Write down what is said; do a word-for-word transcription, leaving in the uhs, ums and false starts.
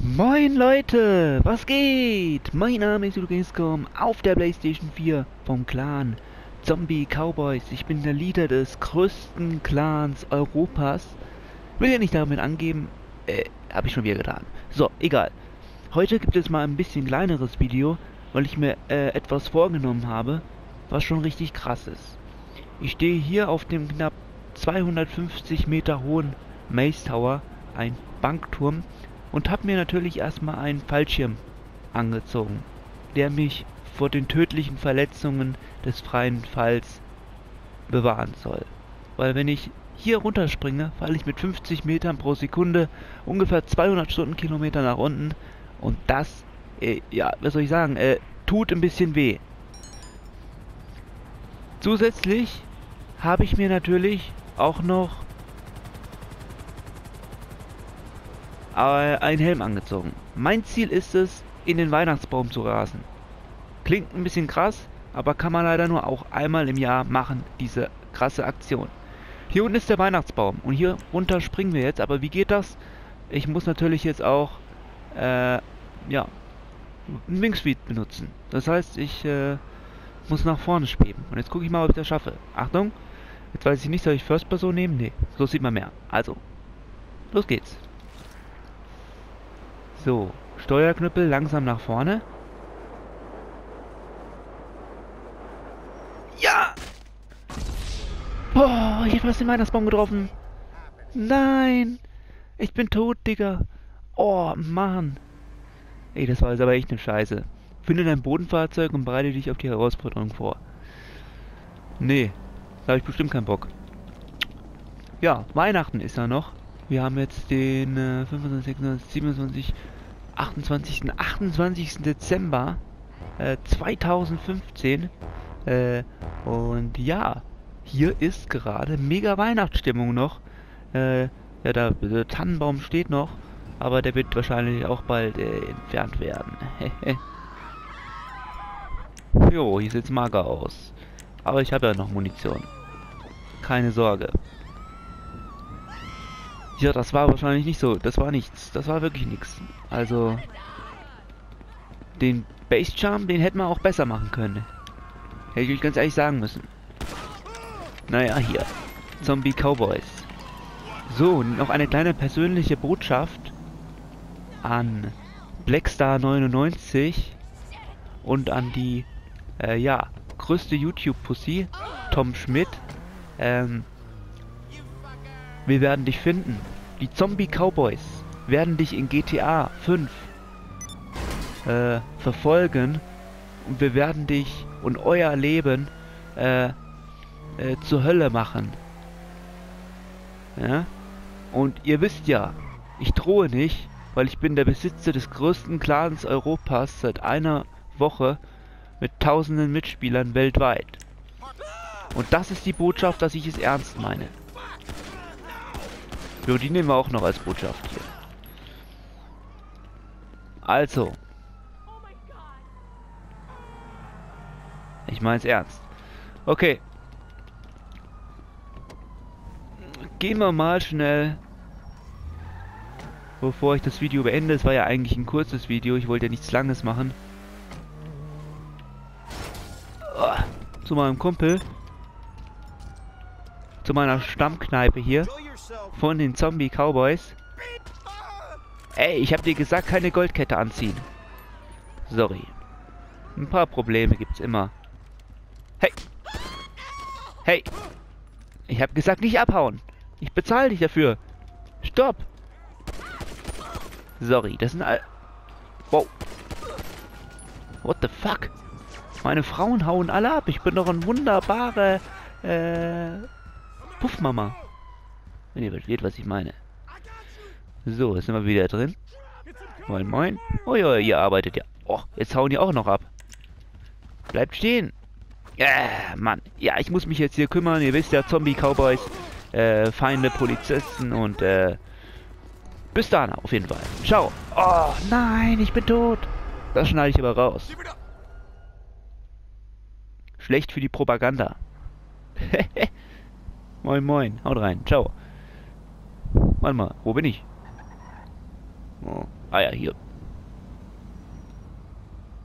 Moin Leute, was geht? Mein Name ist Gamescom auf der PlayStation vier vom Clan Zombie Cowboys. Ich bin der Leader des größten Clans Europas. Will ja nicht damit angeben, äh, habe ich schon wieder getan. So, egal. Heute gibt es mal ein bisschen kleineres Video, weil ich mir äh, etwas vorgenommen habe, was schon richtig krass ist. Ich stehe hier auf dem knapp zweihundertfünfzig Meter hohen Maze Tower, ein Bankturm, und habe mir natürlich erstmal einen Fallschirm angezogen, der mich vor den tödlichen Verletzungen des freien Falls bewahren soll. Weil wenn ich hier runterspringe, falle ich mit fünfzig Metern pro Sekunde ungefähr zweihundert Stundenkilometer nach unten, und das, äh, ja, was soll ich sagen, äh, tut ein bisschen weh. Zusätzlich habe ich mir natürlich auch noch einen Helm angezogen. Mein Ziel ist es, in den Weihnachtsbaum zu rasen. Klingt ein bisschen krass, aber kann man leider nur auch einmal im Jahr machen, diese krasse Aktion. Hier unten ist der Weihnachtsbaum und hier runter springen wir jetzt, aber wie geht das? Ich muss natürlich jetzt auch, äh, ja, einen Wingspeed benutzen. Das heißt, ich, äh, muss nach vorne schweben. Und jetzt gucke ich mal, ob ich das schaffe. Achtung, jetzt weiß ich nicht, soll ich First Person nehmen? Nee, so sieht man mehr. Also, los geht's. So, Steuerknüppel langsam nach vorne. Ja! Boah, ich hab fast den Weihnachtsbaum getroffen. Nein! Ich bin tot, Digga. Oh, Mann. Ey, das war jetzt aber echt eine Scheiße. Finde dein Bodenfahrzeug und bereite dich auf die Herausforderung vor. Nee, da habe ich bestimmt keinen Bock. Ja, Weihnachten ist ja noch. Wir haben jetzt den äh, fünfundzwanzig, sechsundzwanzig, siebenundzwanzig, achtundzwanzigsten achtundzwanzigsten Dezember äh, zweitausendfünfzehn. Äh, und ja, hier ist gerade mega Weihnachtsstimmung noch. Äh, ja, da, der Tannenbaum steht noch, aber der wird wahrscheinlich auch bald äh, entfernt werden. Jo, hier sieht's mager aus. Aber ich habe ja noch Munition. Keine Sorge. Ja, das war wahrscheinlich nicht so. Das war nichts. Das war wirklich nichts. Also, den Base-Charm, den hätten wir auch besser machen können. Hätte ich euch ganz ehrlich sagen müssen. Naja, hier. Zombie Cowboys. So, noch eine kleine persönliche Botschaft an Blackstar neunundneunzig und an die, äh, ja, größte YouTube-Pussy, Tom Schmidt. Ähm, wir werden dich finden. Die Zombie Cowboys werden dich in G T A fünf äh, verfolgen, und wir werden dich und euer Leben äh, äh, zur Hölle machen. Ja? Und ihr wisst ja, ich drohe nicht, weil ich bin der Besitzer des größten Clans Europas seit einer Woche mit tausenden Mitspielern weltweit. Und das ist die Botschaft, dass ich es ernst meine. Jo, die nehmen wir auch noch als Botschaft hier. Also. Ich meine es ernst. Okay. Gehen wir mal schnell, bevor ich das Video beende. Es war ja eigentlich ein kurzes Video. Ich wollte ja nichts Langes machen. Oh, zu meinem Kumpel. Zu meiner Stammkneipe hier. Von den Zombie Cowboys. Ey, ich hab dir gesagt, keine Goldkette anziehen. Sorry. Ein paar Probleme gibt's immer. Hey! Hey! Ich hab gesagt, nicht abhauen. Ich bezahle dich dafür. Stopp! Sorry, das sind all... Wow. What the fuck? Meine Frauen hauen alle ab. Ich bin doch ein wunderbare... Äh... Puffmama. Wenn ihr versteht, was ich meine. So, jetzt sind wir wieder drin. Moin, moin. Oh ja, ihr arbeitet ja. Oh, jetzt hauen die auch noch ab. Bleibt stehen. Ja, Mann. Ja, ich muss mich jetzt hier kümmern. Ihr wisst ja, Zombie-Cowboys, äh, Feinde, Polizisten und, äh, bis dann, auf jeden Fall. Ciao. Oh, nein, ich bin tot. Das schneide ich aber raus. Schlecht für die Propaganda. Moin, moin. Haut rein. Ciao. Warte mal, wo bin ich? Oh. Ah ja, hier.